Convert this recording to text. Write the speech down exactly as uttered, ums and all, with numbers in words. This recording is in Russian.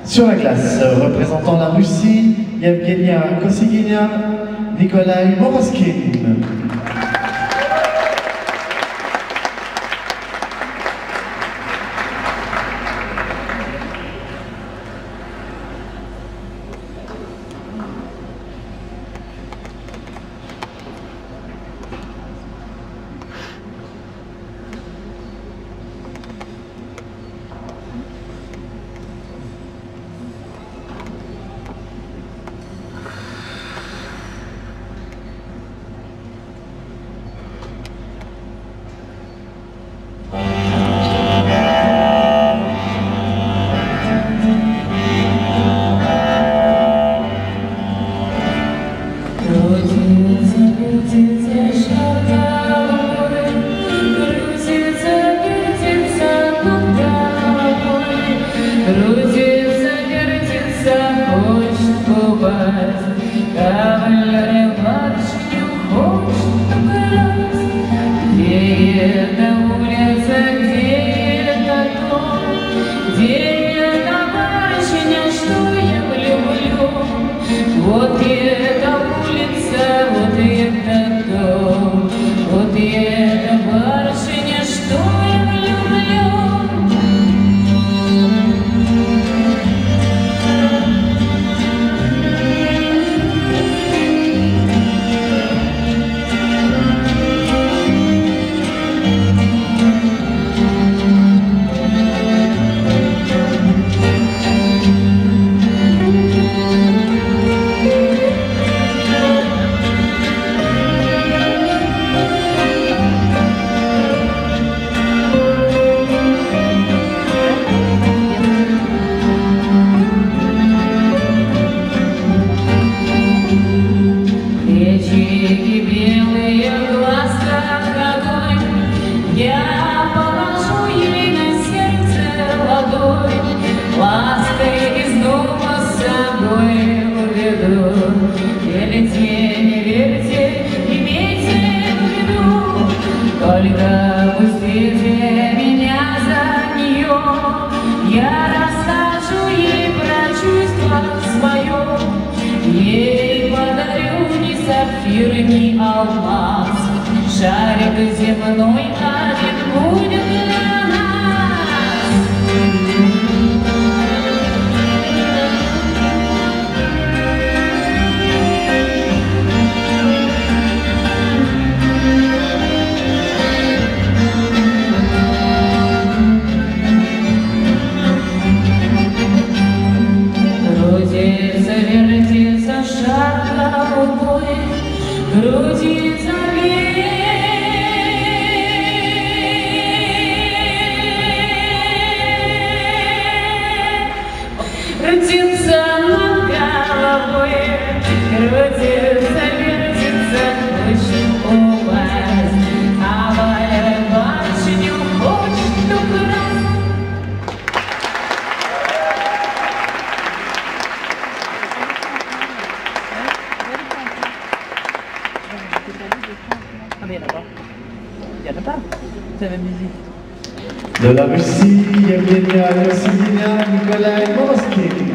Sur la glace, représentant la Russie, Yevgenia Kosigina-Moroshkin. Ни алмаз, шарик земной один будет для нас. Крутится, вертится шар голубой, крутится вверх, крутится над головой, крутится, вертится, хочет упасть, а моя башню хочет украсть. Ah mais il n'y en a pas. Il n'y en a pas. C'est la même musique. De la Russie, Yevgenia Kosigina-Moroshkin.